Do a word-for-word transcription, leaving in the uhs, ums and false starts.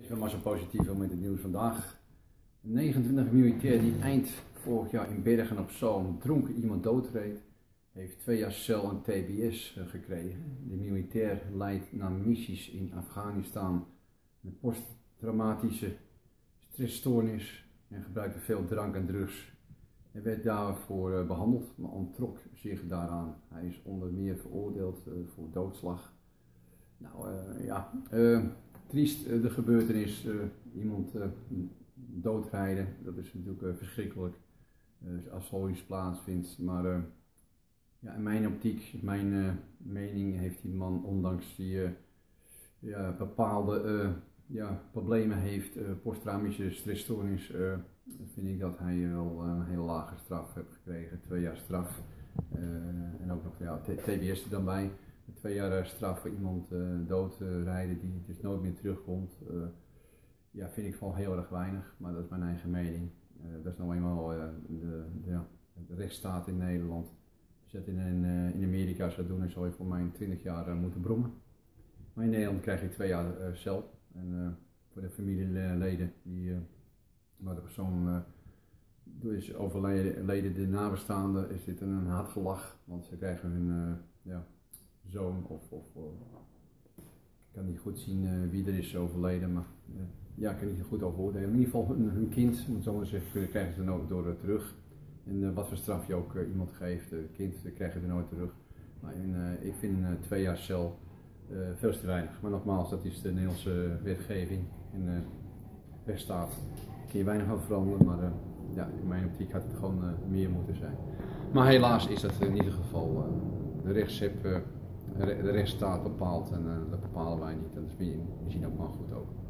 Ik ben maar zo positief met het nieuws vandaag. Een negenentwintig militair die eind vorig jaar in Bergen op Zoom dronken iemand doodreed, heeft twee jaar cel en T B S gekregen. De militair leidt naar missies in Afghanistan een posttraumatische stressstoornis en gebruikte veel drank en drugs. Hij werd daarvoor behandeld, maar onttrok zich daaraan. Hij is onder meer veroordeeld voor doodslag. Nou uh, ja, uh, triest uh, de gebeurtenis, uh, iemand uh, doodrijden, dat is natuurlijk uh, verschrikkelijk uh, als zoiets plaatsvindt. Maar uh, ja, in mijn optiek, mijn uh, mening, heeft die man, ondanks die uh, ja, bepaalde uh, ja, problemen heeft, uh, posttraumatische stressstoornis, uh, vind ik dat hij wel een hele lage straf heeft gekregen, twee jaar straf uh, en ook nog ja, T B S er dan bij. Twee jaar straf voor iemand uh, doodrijden uh, die dus nooit meer terugkomt, uh, ja, vind ik van heel erg weinig, maar dat is mijn eigen mening. Uh, dat is nou eenmaal uh, de, de, de rechtsstaat in Nederland. Als je dat in, uh, in Amerika zou doen, dan zou je voor mij twintig jaar uh, moeten brommen. Maar in Nederland krijg je twee jaar uh, cel. En uh, voor de familieleden die, uh, waar de persoon uh, door is overleden, de nabestaanden, is dit een hard gelach, want ze krijgen hun uh, ja, zoon of, of uh, ik kan niet goed zien uh, wie er is overleden, maar uh, ja, ik kan niet goed over oordelen. In ieder geval hun, hun kind, moet zo maar zeggen, krijgen ze dan ook door uh, terug. En uh, wat voor straf je ook uh, iemand geeft, het uh, kind uh, krijgen ze nooit terug. Maar in, uh, ik vind uh, twee jaar cel uh, veel te weinig. Maar nogmaals, dat is de Nederlandse wetgeving en uh, rechtsstaat. Daar kun je weinig aan veranderen, maar uh, ja, in mijn optiek had het gewoon uh, meer moeten zijn. Maar helaas is dat in ieder geval uh, de rechtsheb. Uh, De rechtsstaat bepaalt en uh, dat bepalen wij niet en dat is misschien ook maar goed ook.